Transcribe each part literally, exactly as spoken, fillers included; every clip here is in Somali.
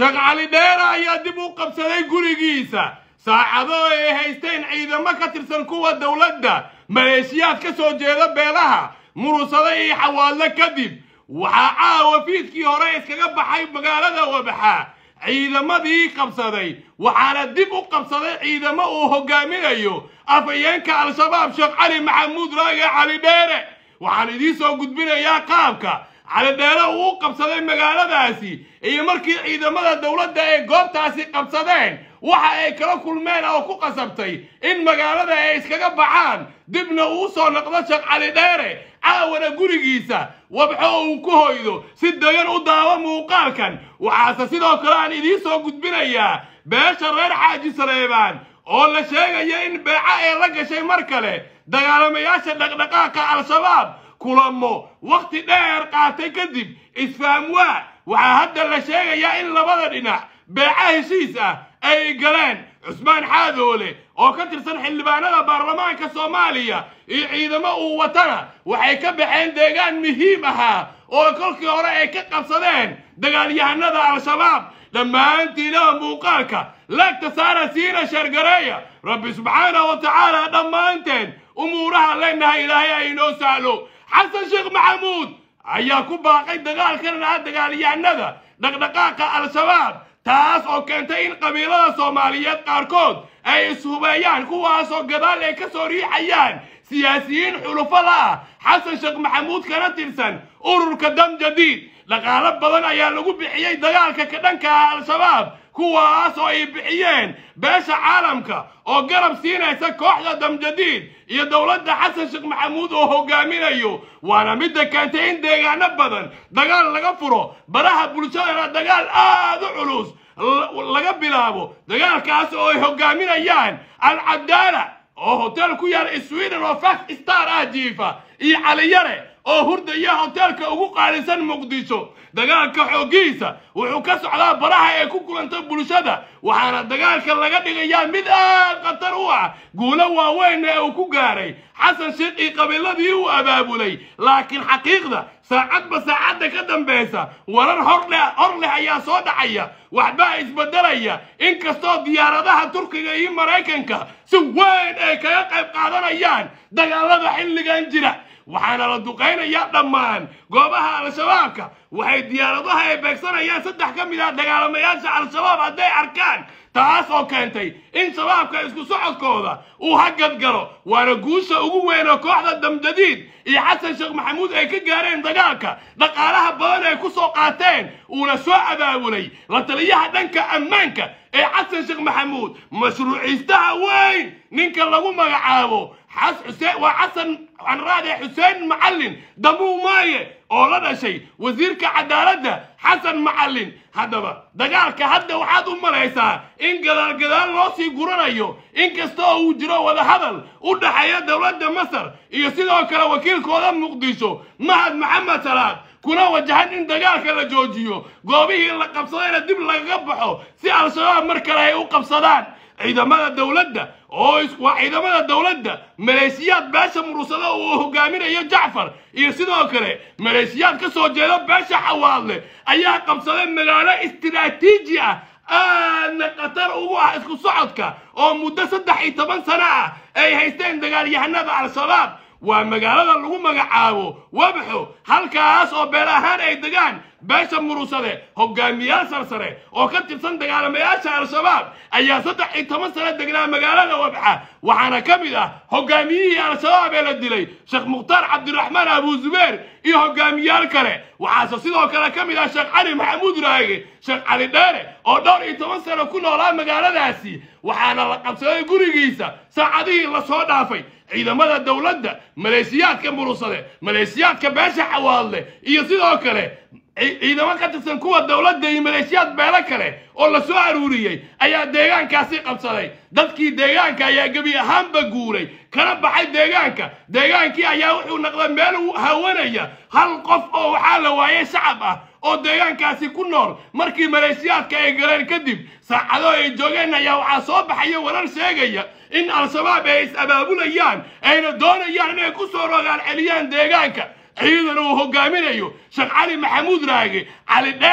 sheekh cali dheere ayaa dib u qabsaday gurigiisa saacado ay haysteen ciidamo ka tirsan kuwa dawladda maleeshiyaad ka soo jeeda beelaha murusada iyo xawaadle kadib waxaa caawa fiidkii hore iskaga baxay magaalada Wabaxa ciidamadii qabsaday waxaana dib u qabsaday ciidamo uu hogaaminayo afayeenka al-shabaab sheekh cali maxamuud raage cali dheere waxaan idin soo gudbinayaa qaabka cali dheere uu qabsaday magaaladaasi iyo markii ciidamada dawladda ay goobtaasi qabsadeen waxa ay kala kulmeen oo ku qasabtay in magaalada ay iskaga baxaan dibna uu soo noqdo sheekh cali dheere caawana gurigiisa Wabaxa uu ku hoydo si dagan u daawo muuqaalkan waxaase sidoo kale aan idin soo gudbinayaa beesha reer xaaji Saleebaan oo la sheegaya in beeca ay la gashay mar kale dagaalamayaasha dhaqdhaqaaqa al-shabaab kulamo waqti dheer qaatay kadib isfaam waa waxa hadda la sheegaya in labada dhinac beeca heshiis ah ay galeen Cusmaan Xaadoole oo ka tirsan xildhibaanada baarlamaanka Soomaaliya iyo ciidamo uu watana waxay ka baxeen deegaan muhiim ah oo kolkii hore ay ka qabsadeen dagaalyahanada al-shabaab dhammaantiina muuqaalka lagta saara siina shargareeya rabbi subxaanahu wa tacaala dhammaanteen umuuraha leenahay ilaahay ay inoo sahlo xasan sheekh maxamuud ayaa ku baaqay dagaalkan ah dagaalyahanada dhaqdhaqaaqa al-shabaab taas oo keentay in qabiilada Soomaaliyeed qaarkood ay ishubeeyaan kuwaasoo gadaal ay ka soo riixayaan siyaasiyiin xulufada ah xasan sheekh maxamuud kana tirsan ururka dam jadiid dhaqaale badan ayaa lagu bixiyay dagaalka ka dhanka ah al-shabaab kuwaas oo ay bixiyeen beesha caalamka oo garab siinaysa kooxda dam jadiid iyo dawladda xasan sheekh maxamuud oo hogaaminayo waana midda keentay in deegaano badan dagaal laga furo baraha bulshadana dagaal aad u culus laga bilaabo dagaalkaas oo ay hogaaminayaan al-Cadaala oo hotel ku yaal Sweden oo five star ah jiifa iyo Cali Yare oo hurdaya hotelka ugu qaalisan Muqdisho dagaalka xoogiisa wuxuu ka socdaa baraha ay ku kulantay bulshada waxaana dagaalka laga dhigayaa mid aad khatar u ah guulo waaweyn ee uu ku gaaray xasan sheekh iyo qabiiladii uu abaabulay laakiin xaqiiqda saacadba saacadda ka dambaysa warar hor leh hor leh ayaa soo dhacaya waxba isbedelaya inkastoo diyaaradaha Turkiga iyo Mareykanka si weyn ay kaga qayb qaadanayaan dagaalada xilligan jira waxaana la duqeynayaa dhammaan goobaha al-shabaabka waxay diyaaradaha ay beegsanayaan saddex ka mid ah dagaalamayaasha al-shabaab hadday arkaan taas oo keentay in shabaabka isku socodkooda uu hagad galo waana guusha ugu weyn oo kooxda dam jadiid iyo xasan sheekh maxamuud ay ka gaareen dagaalka dhaqaalaha badan ay ku soo qaateen uuna soo abaabulay la taliyaha dhanka ammaanka ee xasan sheekh maxamuud mashruuciistaha weyn ninka lagu magacaabo حس حسين وحسن عن رادي حسين معلن دمو مايه أولا دا شيء وزيرك عدالة حسن معلن هذا با دقالك هذا وحاد أم رئيسا إن قدال قدال نوسي قرانا يو إن كستوه وجرو ولا هذا ودا حياة دولة مصر يسيدو كلا وكيل كودا مقدسو مهد محمد سلام كنا وجهان إن دقالك لجوجيو قوبيه اللي قبصدين الدب اللي قبحو سي على شباب مركلا هي وقبصدان ciidamada dawladda oo isku ciidamada dawladda maleeshiyaad beesha murusada oo hogaaminayo Jacfar iyo sidoo kale maleeshiyaad ka soo jeeda beesha Xawaadle ayaa qabsaday magaalo istiraatiiji ah aan qatar ugu ah isku socodka oo muddo saddex iyo toban sano ah ay haysteen dagaalyahanada al-shabaab waa magaalada lagu magacaabo Wabaxa halkaas oo beel ahaan ay degaan beesha murusade hogaamiyaal sarsare oo ka tirsan dagaalamayaasha al-shabaab ayaa saddex iyo toban sano degnaa magaalada Wabaxa waxaana ka mid ah hogaamiyihii al-shabaab ee la dilay Sheekh Mukhtaar Cabdiraxmaan Abu Zubeer iyo hogaamiyaal kale waxaase sidoo kale ka mid ah Sheekh Cali Maxamuud Raage Sheekh Cali Dheere oo dhowr iyo toban sano ku noolaa magaaladaasi waxaana la qabsaday gurigiisa saacadihii la soo dhaafay ciidamada dawladda maleeshiyaadka murusade maleeshiyaadka beesha Xawaadle iyo sidoo kale ciidamo ka tirsan kuwa dawladda iyo maleeshiyaad beelo kale oo la soo aruuriyay ayaa deegaankaasi qabsaday dadkii deegaanka ayaa gabi ahaanba guuray kana baxay deegaanka deegaankii ayaa wuxuu noqday meel uu hawanaya hal qof oo waxaa la waayay shacab ah oo deegaankaasi ku nool markii maleeshiyaadka ay galeen kadib saacado ay joogeen ayaa waxaa soo baxaya warar sheegaya in al-shabaab ay is abaabulayaan ayna doonayaan inay ku soo rogaan celiyaan deegaanka ciidan uu hogaaminayo Sheekh Cali Maxamuud Raage Cali Dheere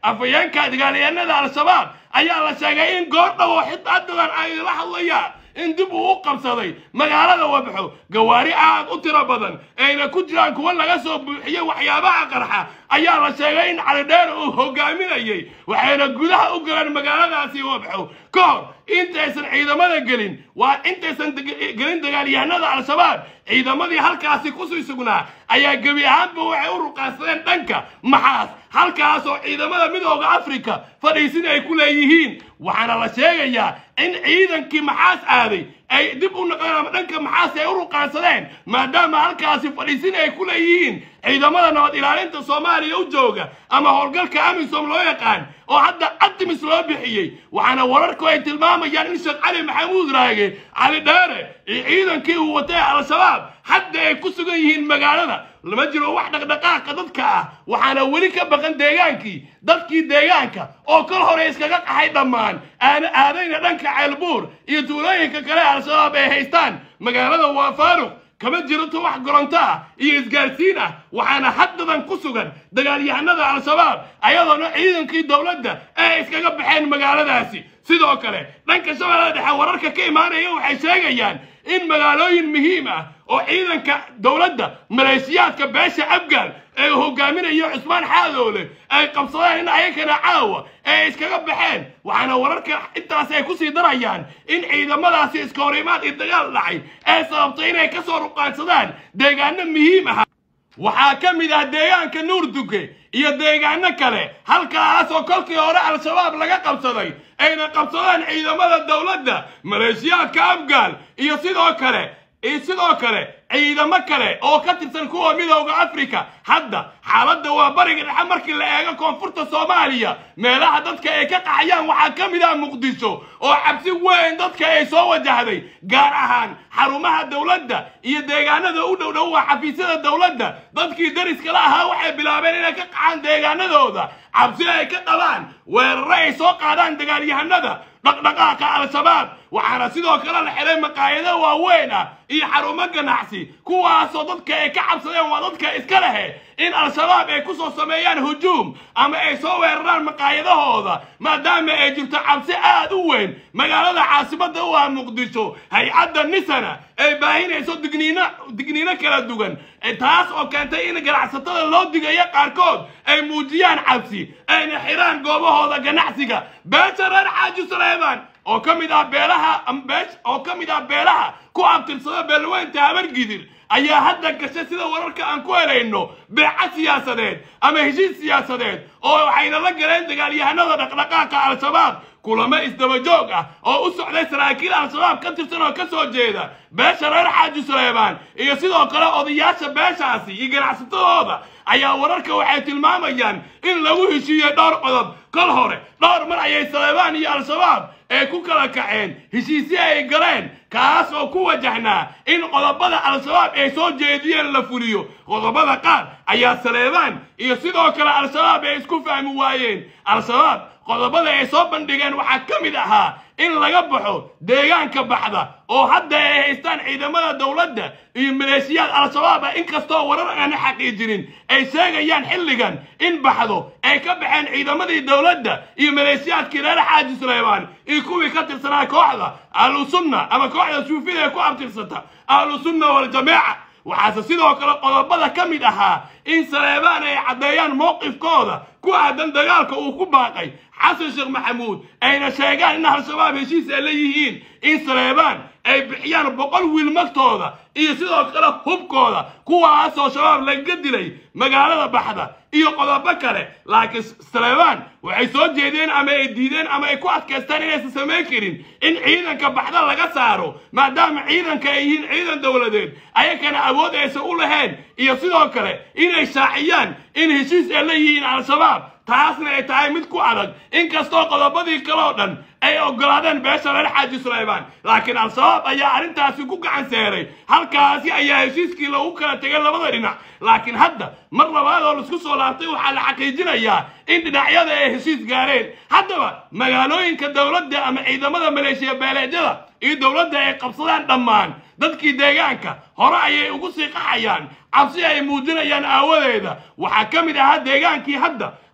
afayeenka dagaalyahanada al-shabaab ayaa la sheegay in goor dhow xitaa dadan ay la hadlayaan in dib uu u qabsaday magaalada Wabxo gawaari aad u tiro badan ayna ku jiraan kuwa laga soo buuxiyay waxyaabaha qarxa ayaa la sheegay in Cali Dheere uu hogaaminayay waxayna gudaha u galeen magaaladaasi Wabxo kor intaysan ciidamada gelin waa intaysan gelin dagaalyahanada al-shabaab ciidamadii halkaasi ku soo sugnaa ayaa gabi ahaanba waxay u ruqaansadeen dhanka maxaas halkaas oo ciidamada midowga Afrika fadhiisin ay ku leeyihiin waxaana la sheegayaa in ciidankii maxaas aaday ay dib u noqdeen dhanka maxaas ay u ruqaansadeen maadaama halkaasi fadhiisin ay ku leeyihiin ciidamada nabad ilaalinta Soomaaliya u jooga ama howlgalka AMISOM loo yaqaan oo hadda ATMIS loo bixiyay waxaana wararku ay tilmaamayaan in Sheekh Cali Maxamuud Raage Cali Dheere ciidankii uu watay al-shabaab hadda ay ku sugan yihiin magaalada lama jiro wax dhaqdhaqaaqa dadka ah waxaana weli ka baqan deegaankii dadkii deegaanka oo kal hore iskaga qaxay dhammaan aan aadayna dhanka Ceelbuur iyo tuulooyinka kale al-shabaab ay haystaan magaalada waa faaruq kama jirto wax goronto ah iyo isgaarsiin ah waxaana haddadan ku sugan dagaalyahanada al-shabaab ayadoona ciidankii dawladda ay iskaga baxeen magaaladaasi sidoo kale dhanka shabeellada dhexe wararka ka imaanaya waxay sheegayaan in magaalooyin muhiim ah oo ciidanka dawladda maleeshiyaadka beesha Abgaal ay hogaaminayo Cusmaan Xaadoole ay qabsadeen in ayakana caawa ay iskaga baxeen waxaana wararka intaas ay ku sii darayaan in ciidamadaasi iska horimaad iyo dagaal dhacay ay sababtay inay ka soo ruqaansadaan deegaano muhiim ah waxaa ka mid ah deegaanka Nuurduge iyo deegaano kale halkaas oo kolkii hore al-shabaab laga qabsaday ayna qabsadeen ciidamada dawladda maleeshiyaadka Abgaal iyo sidoo kale iyo sidoo kale ciidamo kale oo ka tirsan kuwa midowga Afrika hadda xaaladda waa bariga dhexe markii la eego koonfurta Soomaaliya meelaha dadka ay ka qaxayaan waxaa ka mid ah Muqdisho oo cabsi weyn dadka ay soo wajahday gaar ahaan xarumaha dawladda iyo deegaanada u dhow dhow xafiisyada dawladda dadkii dariska la ahaa waxay bilaabeen inay ka qaxaan deegaanadooda cabsi ay ka qabaan weeraro ay soo qaadaan dagaalyahanada dhaqdhaqaaqa al-shabaab waxaana sidoo kale la xiray maqaayado waaweyn ah iyo xarumo ganacsi kuwaasoo dadka ay ka cabsadeen waa dadka iska leh in al-shabaab ay ku soo sameeyaan hujuum ama ay soo weeraraan maqaayadahooda maadaama ay jirto cabsi aad u weyn magaalada caasimadda u ah Muqdisho hay-adda nisana ay baahinayso digniino digniino kala duwan taas oo keentay in ganacsatada loo digayo qaarkood ay muujiyaan cabsi ayna xiraan goobahooda ganacsiga beesha reer Xaaji Suleymaan oo ka mid ah beelaha ambeesh oo ka mid ah beelaha ku abtirsada beelweynta Habargidir ayaa hadda gashay sida wararka aan ku helayno beeca siyaasadeed ama heshiis siyaasadeed oo waxayna la galeen dagaalyahanada dhaqdhaqaaqa al-shabaab kulamo isdaba joog ah oo u socday saraakiil al-shabaab ka tirsan oo ka soo jeeda beesha reer Xaaji Suleymaan iyo sidoo kale odayaasha beeshaasi iyo ganacsatadooda ayaa wararka waxay tilmaamayaan in lagu heshiiyay dhowr qodob kal hore dhowr mar ayay Suleymaan iyo al-shabaab ay ku kala kaceen heshiisyo ay galeen kaas oo ku wajahnaa in qodobada al-shabaab ay soo jeediyeen la fuliyo qodobada qaar ayaa Suleymaan iyo sidoo kale al-shabaab ay isku fahmi waayeen al-shabaab qodobada ay soo bandhigeen waxaa ka mid ahaa in laga baxo deegaanka baxda oo hadda ay haystaan ciidamada dawladda iyo maleeshiyaad al-shabaab inkastoo warar aan xaqiijinin ay sheegayaan xilligan in baxdo ay ka baxeen ciidamadii dawladda iyo maleeshiyaadkii reer Xaaji Suleymaan iyo kuwii ka tirsanaa kooxda ahlusunna ama kooxda suufida ee ku abtirsata ahlusunna wal jamaaca waxaase sidoo kale qodobada ka mid ahaa in Suleymaan ay caddeeyaan mowqifkooda ku aadan dagaalka uu ku baaqay xasan sheekh maxamuud ayna sheegaan in al-shabaab heshiis ay leeyihiin in Suleymaan ay bixiyaan boqol wiil magtooda iyo sidoo kale hubkooda kuwaasoo shabaab laga dilay magaalada baxda iyo qodobo kale laakiin Suleymaan waxay soo jeedeen ama ay diideen ama ay ku adkaystaan inaysan samayn karin in ciidanka baxda laga saaro maadaama ciidanka ay yihiin ciidan dawladeed ayakana awood aysan u lahayn iyo sidoo kale inay shaaciyaan in heshiis ay leeyihiin al-shabaab taasna ay tahay mid ku adag inkastoo qodobadii kale oo dhan ay ogolaadeen beesha reer Xaaji Suleymaan laakiin al-shabaab ayaa arrintaasi ku gacan seeray halkaasi ayaa heshiiskii lagu kala tegay labada dhinac laakiin hadda mar labaad oo la isku soo laabtay waxaa la xaqiijinayaa in dhinacyada ay heshiis gaareen haddaba magaalooyinka dawladda ama ciidamada maleeshiya beeleedyada iyo dawladda ay qabsadaan dhammaan dadkii deegaanka hore ayay ugu sii qaxayaan cabsi ay muujinayaan aawadeeda waxaa ka mid ahaa deegaankii hadda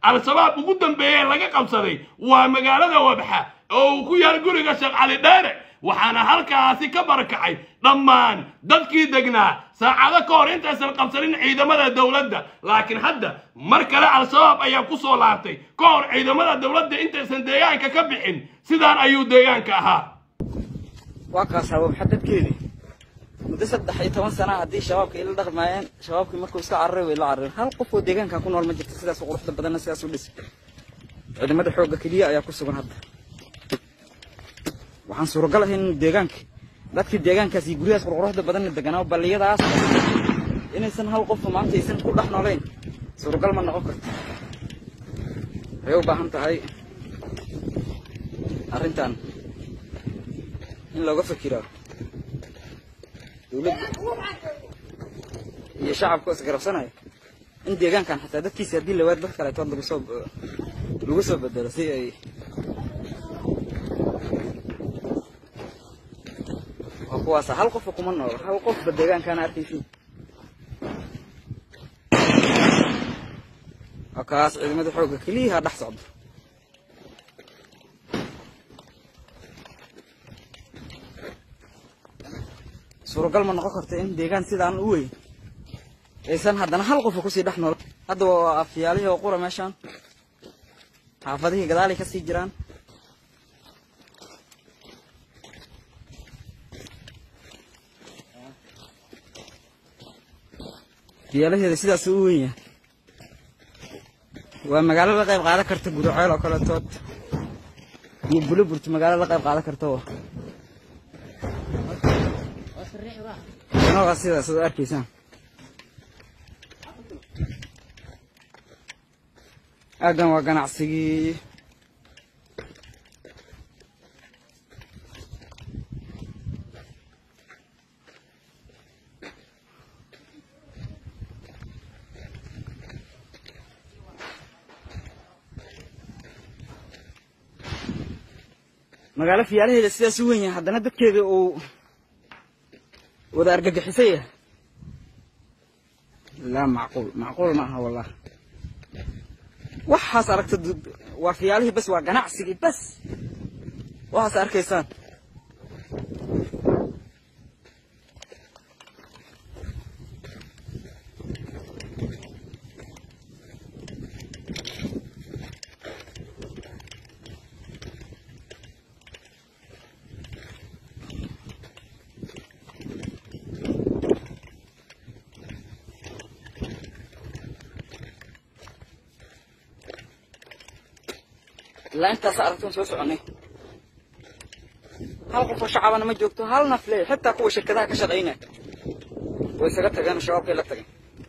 al-shabaab ugu dambeeyay laga qabsaday waa magaalada Wabxa oo ku yaal guriga Sheekh Cali Dheere waxaana halkaasi ka barakacay dhammaan dadkii degnaa saacado ka hor intaysan qabsanin ciidamada dawladda laakiin hadda mar kale al-shabaab ayaa ku soo laabtay ka hor ciidamada dawladda intaysan deegaanka ka bixin sidaan ayuu deegaanka ahaa waa ka sabab xadadkeedii muddo saddex iyo toban sano haddii shabaabka ila dhaqmayeen shabaabkii markuu iska cararay way la cararay hal qof oo deegaanka ku nool ma jirto sidaas oo quruxda badan sidaas u dhis ciidamada xoogga kaliya ayaa ku sugan hadda waxaan suuragal ahayn deegaanka dadkii deegaankaas iyo guriyaas quruxda badan deganaa baliyadaas inaysan hal qof maanta aysan ku dhex nooleyn suuragal ma noqon karto waxay u baahan tahay arrintan in looga fakiro dawladda iyo shacabka is garabsanaya in deegaankan xataa dadkiisa haddii la waad dad kale tood lagu soo lagu soo bedelo si ay kuwaas hal qof kuma nool hal qof deegaankan arkaysiin akaas ciidamada xoogga kaliya dhex socdo suuragal ma noqon karto in deegaan sidaan u weyn aysan haddana hal qof ku sii dhex nool hadda waa afyaalihii oo qura meeshaan xaafadihii gadaali ka sii jiraan diyaalaheeda sidaas u weyn yahay waa magaalo la qayb qaadan karta Gurceel oo kale tood iyo Bulburti magaalo la qayb qaadan karta waa sidaas sidaas oo arkaysan agan waa ganacsigii magaalo fiyaalaheeda sidaas u weyn yahay haddana dadkeeda uu wada argagixisay la macquul macquul ma aha wallah waxaas aragta waa fiyaalihii bas waa ganacsigii bas waxaas arkaysaan لا أنت صارتون سوسو عني هل قفوا شعبنا ما جوكتو هل نفلي حتى قوة شكلها كشغينا ويسقطها كانوا الشباب كي لا تجي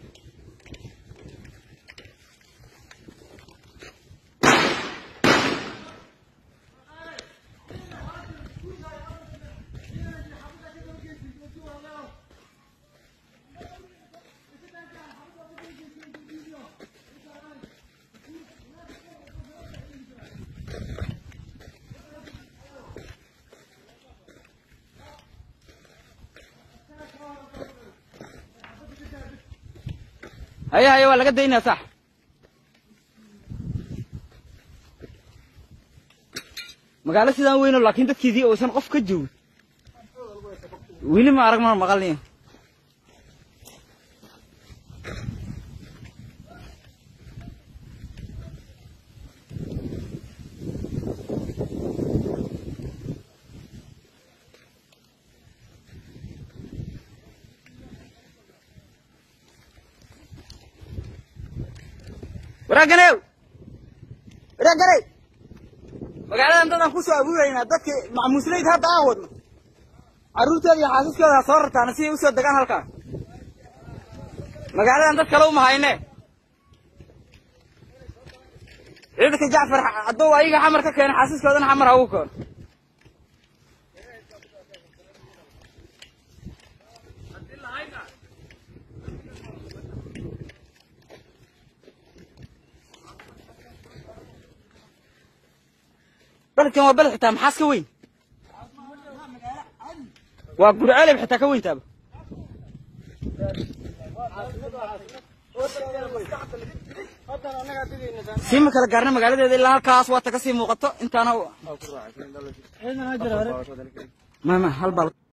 هيا هيا ولا قد هنا صح مقالة سيدان وينو لكن تكيدي أوسان قف كجول ويلي ما أعرف ما مقالين ورقناو ورقناي مقالة أنتنا كوسو أبوينا دك مع مسليد هذا أود عروتي يا حاسس كذا صارت أنا سي وسود دكان هالكا مقالة أنت كلام هاينة إذا كجعفر عدو أيها حمر كان حاسس كذا أنا حمر هوكر بلد كان وبلد حتى محاس كوين وأقول عليه حتى كوين تابع سيما كلا قارنا مقالة دي الله كاس واتكسي موقته انت انا ما ما هالبال